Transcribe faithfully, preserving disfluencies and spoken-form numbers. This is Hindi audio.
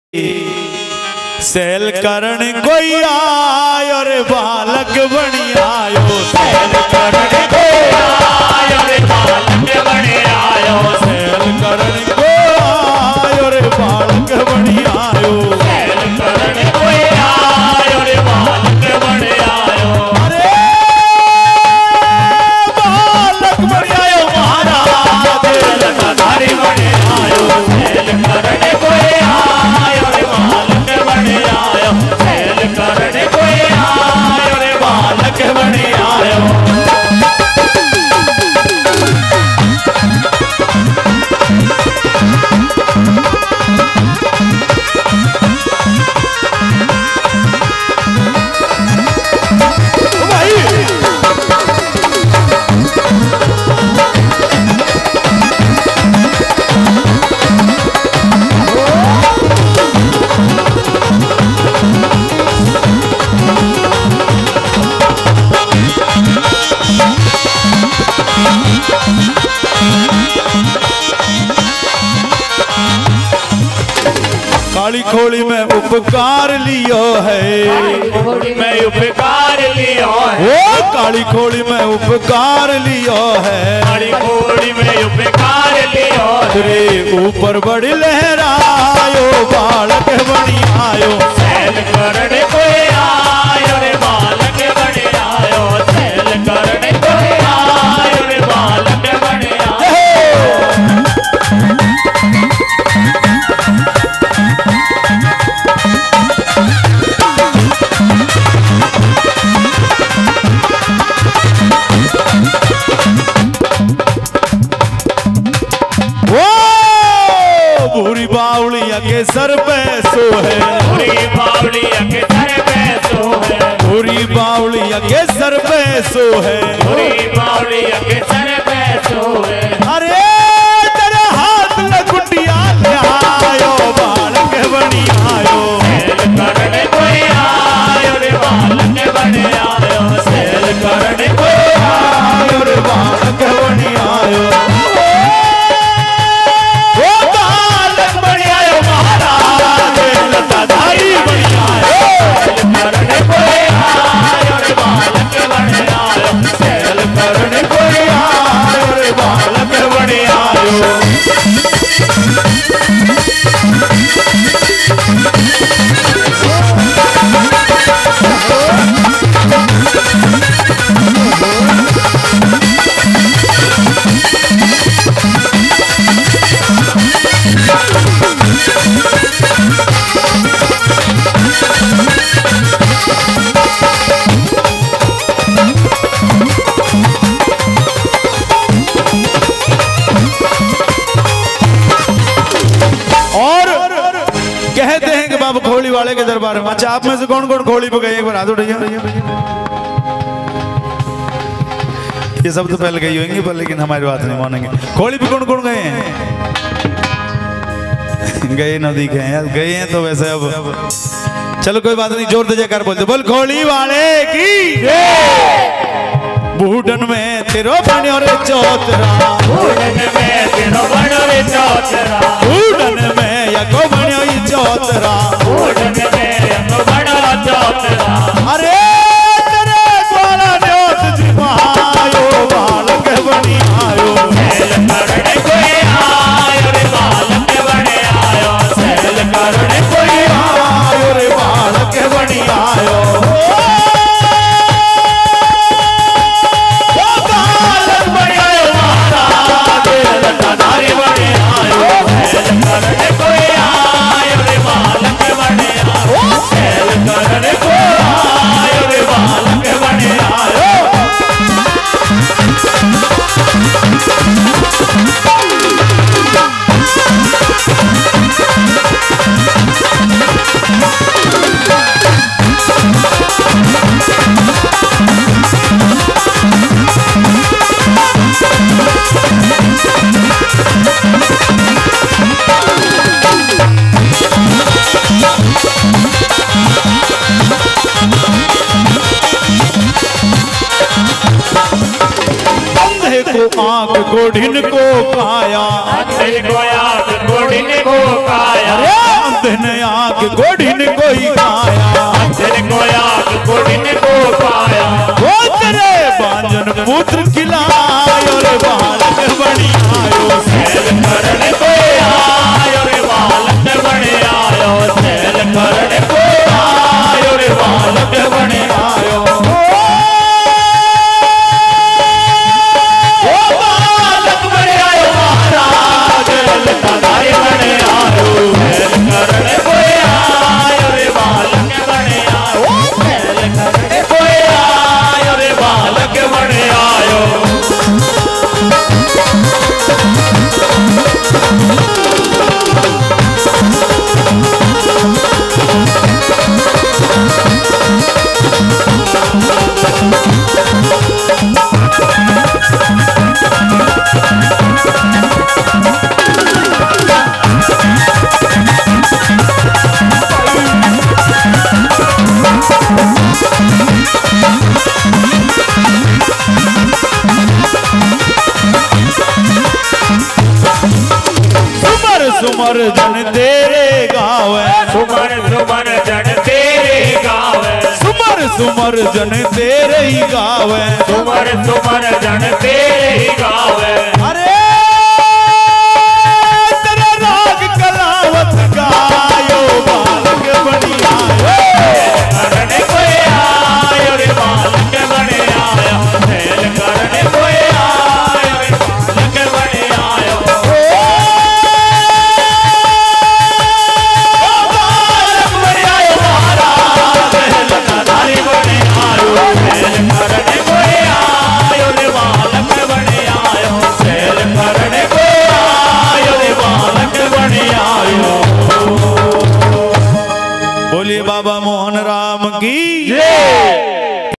सेल करण कोई आयो रे बालक बनी आयो, सेल करण कोई आयो रे बालक बनी आयो, सेल करण कोई आयो रे बालक बनी आयो, सेल करण कोई आयो रे बालक बनी आयो। अरे बालक बनी आयो महाराज धारी बनी आयो, सेल करण कोई आयो रे बालक बनी आयो, सेल करण कोई आयो रे बालक बनी आयो। काली खोली में उपकार लियो है, खोली में उपकार लियो है, ओ काली खोली में उपकार लियो है, काली खोली में उपकार लियो है, रे ऊपर बड़ी लहरायो बालक बनी आयो, सेल करण कोई आयो रे बालक बनी आयो, सेल करण कोई आयो रे बालक बनी आयो। भूरी बावलिया के सर पे सो है, भूरी बावलिया के सर पे सो है, भूरी बावलिया के सर पे सो है, भूरी बावलिया के सर पे सो है। अरे तेरे हाथ में गुटिया ले आयो बालक बनी आयो, सेल करण कोई आयो रे बालक बनी आयो, सेल करण कोई आयो रे बालक बनी आयो, धारी बनी आयो, सेल करण कोई आयो रे बालक बनी आयो, सेल करण कोई आयो रे बालक बनी आयो। कहते हैं कि बाबा खोली वाले के दरबार में। अच्छा, आप में से कौन कौन खोली पे गए एक बार हाथ उठाइए। ये सब तो पहले गई होंगी पर लेकिन हमारी बात नहीं मानेंगे। खोली पे कौन कौन गए हैं? गए नदी गए हैं, गए हैं तो वैसे अब चलो कोई बात नहीं, जोर दे जयकार बोलते बोल खोली वाले की। बूढ़न में तेरो बनो रे चौतरा, बूढ़न में तेरो बनो रे चौतरा, बूढ़न में यको बनो ई चौतरा, बूढ़न में यको बनो चौतरा। अरे तेरे द्वारा न्योत जिमायो बालक बनी आयो, सेल करण कोई आयो रे बालक बनी आयो, सेल करण कोई आयो रे बालक बनी आयो। धारी बनी आयो, सेल करण कोई आयो रे बालक बनी आयो, सेल करण कोई आयो रे बालक बनी आयो। को आंख गोढ़िन को काया, अंधे को आंख गोढ़िन को काया, अरे अंधे ने आग कोड़ी ने कोई खाया तेरे को आग कोड़ी ने को पाया वो तेरे बांजन पुत्र खिलायो रे बालक बनी आयो सेल करने को आयो रे बालक बने आयो सेल करने को आयो रे बालक बने आयो ओ बालक बने आयो महाराज लताधारी बने आयो सेल करने को आयो रे बालक बने आयो सेल करने को आयो रे बालक बने आयो सुमर जन तेरे गावे सुमर सुमर जन तेरे गावे सुमर सुमर जन तेरे ही गावे सुमर सुमर जन तेरे ही गावे अरे तेरा राग कलावत गायो बालक बनी आयो करने कोई आयो रे बालक बने आया सेल करने कोई आयो रे बालक बने आयो बोलिए बाबा मोहन राम की जय।